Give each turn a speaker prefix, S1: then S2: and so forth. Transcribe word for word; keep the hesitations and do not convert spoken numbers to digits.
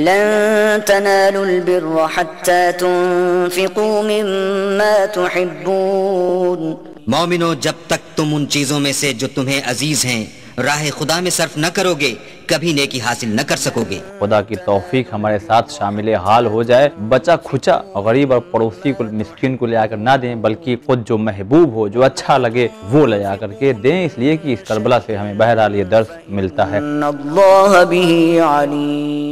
S1: लन तनालुल बिर्र हत्ता तुनफिकू मिम्मा तुहिब्बून।
S2: मोमिनो, जब तक तुम उन चीजों में से जो तुम्हें अजीज हैं राह खुदा में सर्फ न करोगे कभी नेकी हासिल न कर सकोगे।
S3: खुदा की तौफीक हमारे साथ शामिल हाल हो जाए। बचा खुचा और गरीब और पड़ोसी को, मिस्किन को ले आकर ना दें, बल्कि खुद जो महबूब हो, जो अच्छा लगे वो ले आकर के दें, इसलिए कि इस करबला से हमें बहरहाल ये दर्स मिलता है।